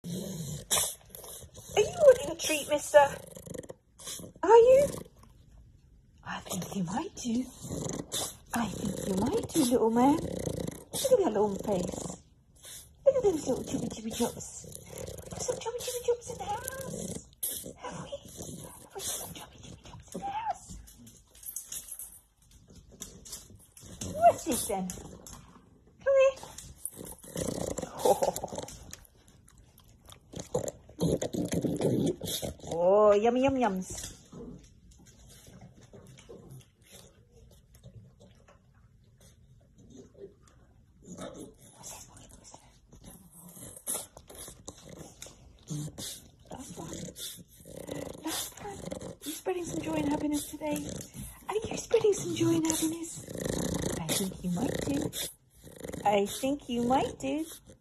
Are you wanting a treat, mister? Are you? I think you might do. I think you might do, little man. Look at that little face. Look at those little Chubby Chibby Chops. We've got some Chubby Chibby Chops in the house. Have we? Have we got some Chubby Chibby Chops in the house? What's this then? Come here. Oh, yummy yum yums. Last one. Are you spreading some joy and happiness today? Are you spreading some joy and happiness? I think you might do. I think you might do.